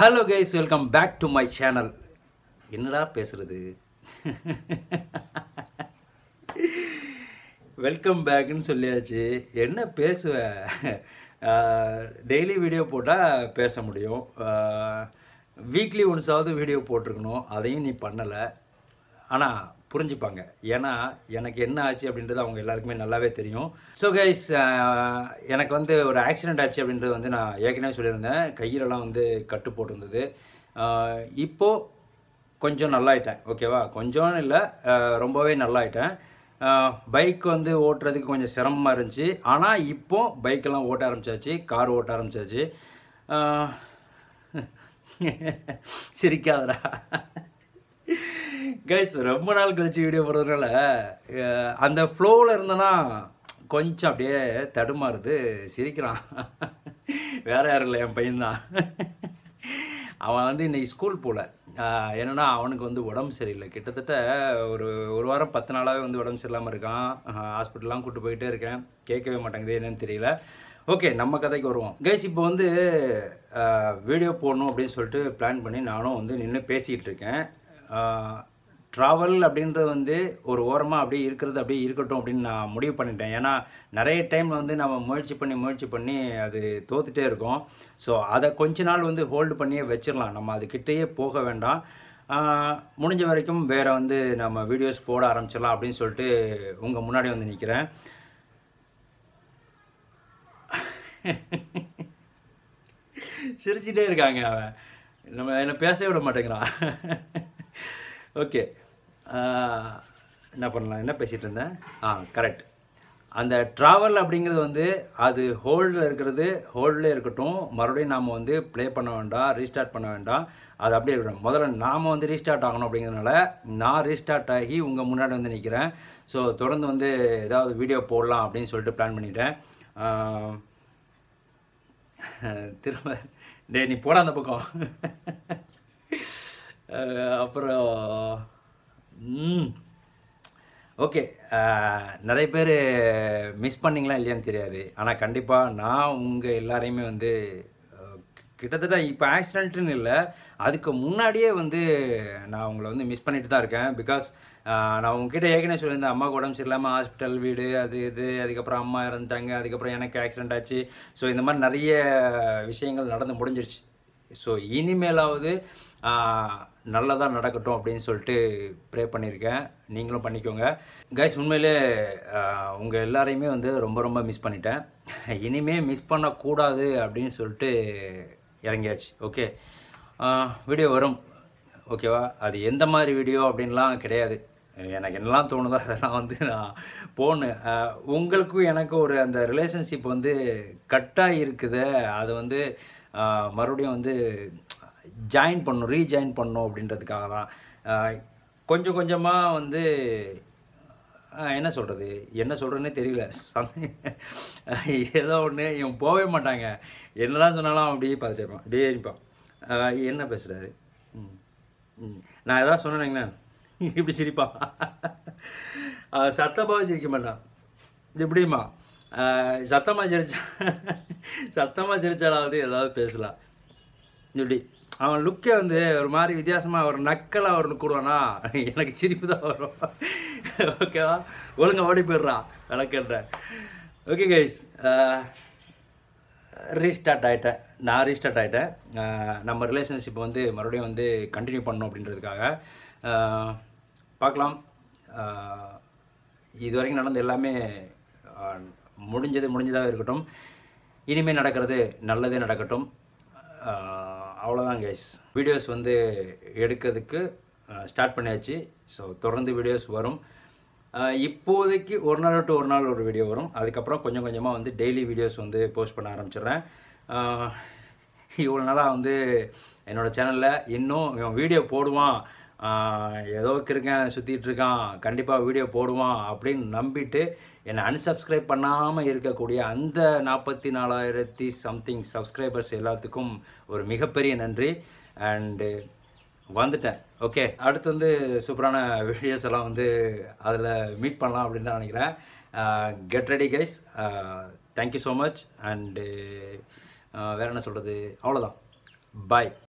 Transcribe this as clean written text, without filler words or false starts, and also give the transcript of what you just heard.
Hello guys, welcome back to my channel. என்னடா பேசுறது? Welcome பேக்னு சொல்லியாச்சு. என்ன பேசுவ? டெய்லி வீடியோ போட்டால் பேச முடியும். வீக்லி ஒன்ஸாவது வீடியோ போட்டிருக்கணும். அதையும் நீ பண்ணலை. ஆனால் புரிஞ்சுப்பாங்க. ஏன்னா எனக்கு என்ன ஆச்சு அப்படின்றது அவங்க எல்லாருக்குமே நல்லாவே தெரியும். ஸோ கைஸ், எனக்கு வந்து ஒரு ஆக்சிடெண்ட் ஆச்சு அப்படின்றது வந்து நான் ஏற்கனவே சொல்லியிருந்தேன். கையிலலாம் வந்து கட்டு போட்டிருந்தது. இப்போது கொஞ்சம் நல்லாயிட்டேன். ஓகேவா? கொஞ்சம்னு இல்லை, ரொம்பவே நல்லாயிட்டேன். பைக் வந்து ஓட்டுறதுக்கு கொஞ்சம் சிரமமாக இருந்துச்சு. ஆனால் இப்போது பைக்கெல்லாம் ஓட்ட ஆரம்பித்தாச்சு, கார் ஓட்ட ஆரம்பித்தாச்சு. சிரிக்காதடா கைஸ். ரொம்ப நாள் கழிச்சு வீடியோ போடுறதுனால அந்த ஃப்ளோவில் இருந்தேன்னா கொஞ்சம் அப்படியே தடுமாறுது. சிரிக்கிறான். வேறு யாரும் இல்லை, என் பையன்தான். அவன் வந்து இன்றைக்கி ஸ்கூல் போகல. என்னென்னா அவனுக்கு வந்து உடம்பு சரியில்லை. கிட்டத்தட்ட ஒரு வாரம் 10 நாளாகவே வந்து உடம்பு சரியில்லாமல் இருக்கான். ஹாஸ்பிட்டல்லாம் கூப்பிட்டு போயிட்டே இருக்கேன். கேட்கவே மாட்டேங்குது, என்னன்னு தெரியல. ஓகே, நம்ம கதைக்கு வருவோம் கைஸ். இப்போ வந்து வீடியோ போடணும் அப்படின்னு சொல்லிட்டு பிளான் பண்ணி நானும் வந்து நின்று பேசிக்கிட்டு இருக்கேன். ட்ராவல் அப்படின்றது வந்து ஒரு ஓரமாக அப்படியே இருக்கிறது அப்படியே இருக்கட்டும் அப்படின்னு நான் முடிவு பண்ணிட்டேன். ஏன்னா நிறைய டைம் வந்து நம்ம முயற்சி பண்ணி அது தோத்துட்டே இருக்கோம். ஸோ அதை கொஞ்ச நாள் வந்து ஹோல்டு பண்ணியே வச்சிடலாம். நம்ம அதுக்கிட்டேயே போக வேண்டாம். முடிஞ்ச வரைக்கும் வேறு வந்து நம்ம வீடியோஸ் போட ஆரம்பிச்சிடலாம் அப்படின்னு சொல்லிட்டு உங்கள் முன்னாடி வந்து நிற்கிறேன். சிரிச்சிட்டே இருக்காங்க. அவன் என்னை பேசவே விட மாட்டேங்கிறான். ஓகே, என்ன பண்ணலாம்? என்ன பேசிகிட்டு இருந்தேன்? கரெக்ட். அந்த ட்ராவல் அப்படிங்கிறது வந்து அது ஹோல்டில் இருக்கிறது ஹோல்டில் இருக்கட்டும். மறுபடியும் நாம் வந்து ப்ளே பண்ண வேண்டாம், ரீஸ்டார்ட் பண்ண வேண்டாம். அது அப்படியே இருக்கட்டும். முதல்ல நாம் வந்து ரீஸ்டார்ட் ஆகணும். அப்படிங்கிறதுனால நான் ரீஸ்டார்ட் ஆகி உங்கள் முன்னாடி வந்து நிற்கிறேன். ஸோ தொடர்ந்து வந்து ஏதாவது வீடியோ போடலாம் அப்படின்னு சொல்லிட்டு பிளான் பண்ணிட்டேன். திரும்ப நீ போட அந்த பக்கம். அப்புறம் ஓகே, நிறைய பேர் மிஸ் பண்ணிங்களா இல்லையான்னு தெரியாது. ஆனால் கண்டிப்பாக நான் உங்கள் எல்லாரையுமே வந்து கிட்டத்தட்ட இப்போ ஆக்சிடென்ட்டுன்னு இல்லை, அதுக்கு முன்னாடியே வந்து நான் உங்களை வந்து மிஸ் பண்ணிட்டு தான் இருக்கேன். பிகாஸ் நான் உங்ககிட்ட ஏற்கனவே சொல்லியிருந்தேன், அம்மாவுக்கு உடம்பு சரியில்லாமல் ஹாஸ்பிட்டல், வீடு, அது இது, அதுக்கப்புறம் அம்மா இறந்துட்டாங்க, அதுக்கப்புறம் எனக்கு ஆக்சிடெண்ட் ஆச்சு. ஸோ இந்த மாதிரி நிறைய விஷயங்கள் நடந்து முடிஞ்சிருச்சு. ஸோ இனிமேலாவது நல்லதாக நடக்கட்டும் அப்படின்னு சொல்லிட்டு ப்ரே பண்ணியிருக்கேன். நீங்களும் பண்ணிக்கோங்க கைஸ். உண்மையிலே உங்கள் எல்லாரையுமே வந்து ரொம்ப மிஸ் பண்ணிட்டேன். இனிமேல் மிஸ் பண்ணக்கூடாது அப்படின்னு சொல்லிட்டு இறங்கியாச்சு. ஓகே, வீடியோ வரும். ஓகேவா? அது எந்த மாதிரி வீடியோ அப்படின்லாம் கிடையாது. எனக்கு என்னெல்லாம் தோணுதோ அதெல்லாம் வந்து நான் போனேன். உங்களுக்கும் எனக்கும் ஒரு அந்த ரிலேஷன்ஷிப் வந்து கட்டாக இருக்குது. அது வந்து மறுபடியும் வந்து ரீஜாயின் பண்ணணும் அப்படின்றதுக்காக தான். கொஞ்சம் கொஞ்சமாக வந்து என்ன சொல்கிறதுனே தெரியல. ஏதோ ஒன்று இவன் போகவே மாட்டாங்க. என்னதான் சொன்னாலும் அவன் அப்படியே பார்த்துட்டு இருப்பான், அப்படியே இருப்பான். என்ன பேசுகிறாரு? நான் எதாவது சொன்னேங்கண்ணா இப்படி சிரிப்பான். சத்தமாக சிரிக்க மாட்டான். எப்படிமா சத்தமாக சிரிச்சாலாவது ஏதாவது பேசலாம். இப்படி அவன் லுக்கே வந்து ஒரு மாதிரி வித்தியாசமாக ஒரு நக்கலாக ஒரு கூடுவானா, எனக்கு சிரிப்பு தான் வரும். ஓகேவா? ஒழுங்கா ஓடி போயிடுறான் விளக்கன்றேன். ஓகே கைஸ், நான் ரீஸ்டார்ட் ஆகிட்டேன். நம்ம ரிலேஷன்ஷிப் வந்து மறுபடியும் வந்து கண்டினியூ பண்ணணும் அப்படின்றதுக்காக பார்க்கலாம். இது வரைக்கும் நடந்த எல்லாமே முடிஞ்சதாக இருக்கட்டும். இனிமேல் நடக்கிறது நல்லதே நடக்கட்டும். அவ்வளோதான் கைஸ். வீடியோஸ் வந்து எடுக்கிறதுக்கு ஸ்டார்ட் பண்ணியாச்சு. ஸோ தொடர்ந்து வீடியோஸ் வரும். இப்போதைக்கு ஒரு நாள் டு ஒரு நாள் ஒரு வீடியோ வரும். அதுக்கப்புறம் கொஞ்சம் கொஞ்சமாக வந்து டெய்லி வீடியோஸ் வந்து போஸ்ட் பண்ண ஆரம்பிச்சிடுறேன். இவ்வளோ நாளாக வந்து என்னோடய சேனலில் இன்னும் இவன் வீடியோ போடுவான், ஏதோ இருக்கேன் சுற்றிட்டு இருக்கான், கண்டிப்பாக வீடியோ போடுவான் அப்படின்னு நம்பிட்டு என்னை அன்சப்ஸ்கிரைப் பண்ணாமல் இருக்கக்கூடிய அந்த 44,000 சம்திங் சப்ஸ்கிரைபர்ஸ் எல்லாத்துக்கும் ஒரு மிகப்பெரிய நன்றி. அண்டு வந்துட்டேன். ஓகே, அடுத்து வந்து சூப்பரான வீடியோஸ் எல்லாம் வந்து அதில் மீட் பண்ணலாம் அப்படின்னு தான் நினைக்கிறேன். Get ready guys. Thank you so much. And வேறு என்ன சொல்கிறது, அவ்வளோதான். பாய்.